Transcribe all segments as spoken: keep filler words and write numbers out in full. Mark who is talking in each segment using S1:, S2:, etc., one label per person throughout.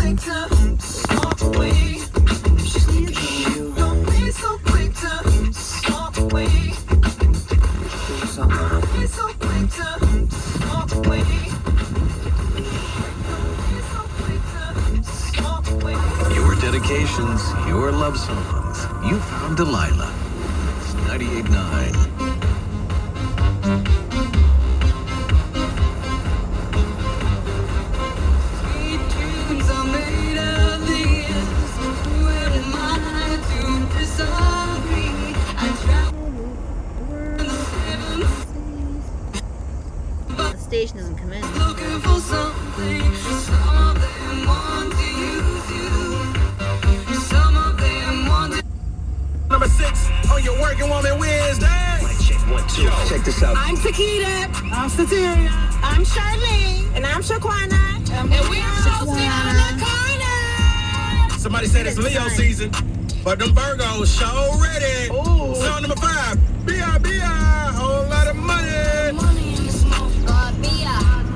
S1: quick to walk away. If she's leaving you, don't be so quick to walk away. Don't be so quick to walk away.
S2: Your dedications, your love songs. You found Delilah. It's ninety-eight point nine.
S3: Station doesn't come in.
S1: Looking for something, some of them want to use you, some of them want to.
S4: Number six on your working woman Wednesday.
S5: Mic check one two. Yo. Check this out.
S6: I'm Takita. I'm Sateria. I'm Charlene. And I'm Shaquana. And, and we are hosting on the corner.
S4: Somebody said it's Leo season, but them Virgos show ready. Ooh. Song number five. B I B I. Whole lot of money.
S1: Money in the smoke.
S3: Uh, Bia.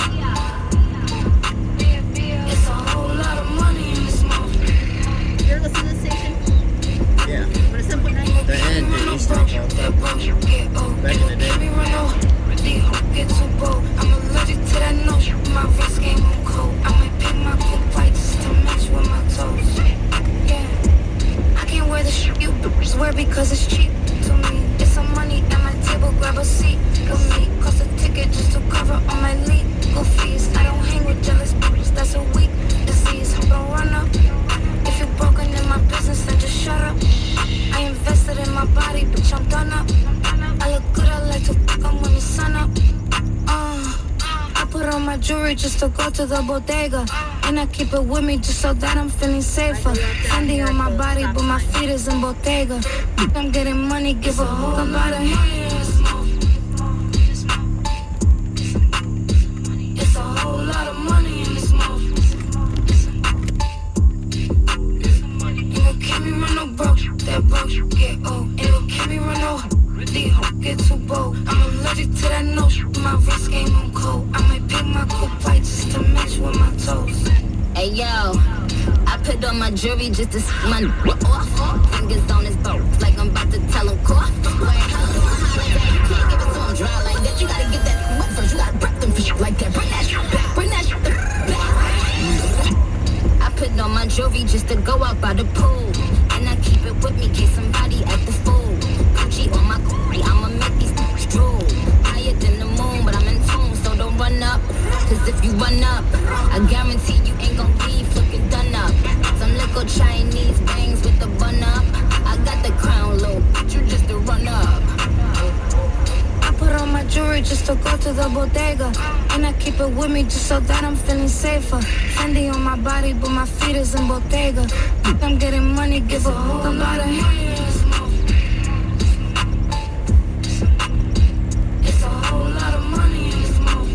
S1: It's a whole lot of money in the smoke.
S3: You ever listen to this station?
S5: Yeah.
S3: What is seven point nine?
S5: The end did East Talk all that. Back in the day.
S1: I'm allergic to that note. My wrist game on cold. I might pick my coat right just to match with my toes. Yeah. I can't wear the shit you wear because it's cheap. To me, it's some money at my table. Grab a seat with me. Cost a ticket just to cover all my legal fees. I don't hang with jealous bitches. That's a weak disease. Don't run up. If you're broken in my business, then just shut up. I invested in my body, bitch. I'm done up. I look good. I like to fuck 'em when the sun up. Uh, I put on my jewelry just to go to the bodega. And I keep it with me just so that I'm feeling safer. Fendi on my body, but my feet is in Bottega. I'm getting money, give a fuck about it. It's a whole lot of money in this smoke. Ain't gon' keep me run no broke, that broke get old. Ain't gon' keep me run no really get too bold. I'm allergic to that note, my wrist game on cold. I might pick my coupe right just to match with my toes.
S3: Hey yo, I put on my jewelry just to see my off. Fingers on his boat, like I'm about to tell him cough. Like, how do I holler that? You can't give it to him dry like that. You gotta get that wet first. You gotta break them fish like that. Bring that shit back. Bring that shit back. I put on my jewelry just to go out by the pool. And I keep it with me in case somebody at the fool. Gucci on my Gucci, I'ma make these bitches drool. Higher than the moon, but I'm in tune, so don't run up. Cause if you run up, I guarantee you ain't gon' leave looking done up. Some little Chinese bangs with the bun up. I got the crown low, but you just a run up.
S1: I put on my jewelry just to go to the bodega. And I keep it with me just so that I'm feeling safer. Fendi on my body, but my feet is in Bottega. I'm getting money, give a fuck about it. It's a whole lot of money in this smoke.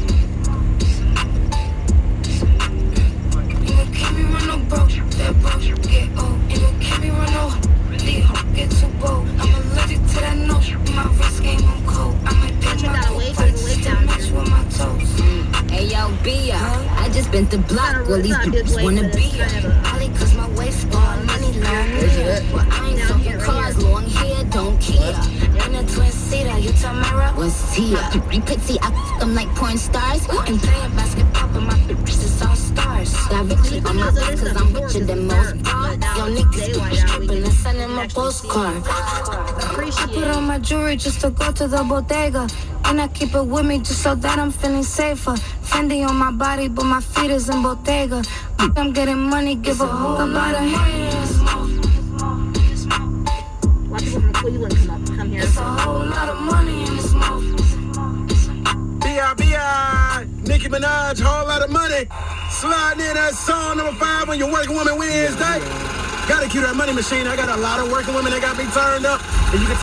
S1: Ain't gon' keep me run no broke, that broke get old. Ain't gon' keep me run no really get too bold. I'm allergic to that note, my wrist game on cold. I might pick my coupe right just to match with my toes.
S3: Hey yo, Bia, I just been to block. Well, these bitches wanna be ya.
S1: Probably cause my waist all money long hair.
S3: Well, I ain't fucking cars, long hair, don't care.
S1: In a twin seater, you Tamara.
S3: What's Tia? You pity, I f them like porn stars.
S1: And playing basketball, but my bitches is all stars.
S3: Got Richie on my wrist cause I'm richer than most bras. Yo, niggas keep stripping and sending my postcard.
S1: I put on my jewelry just to go to the bodega. And I keep it with me just so that I'm feeling safer. Fendi on my body, but my feet is in Bottega. I'm getting money, give a fuck about it.
S3: Lots of people from Cleveland come up, come here.
S1: It's a whole lot of money in this smoke.
S4: B I B I. Nicki Minaj, whole lot of money. Sliding in that song number five on your working woman Wednesday. Gotta cue that money machine. I got a lot of working women that got me turned up. And you can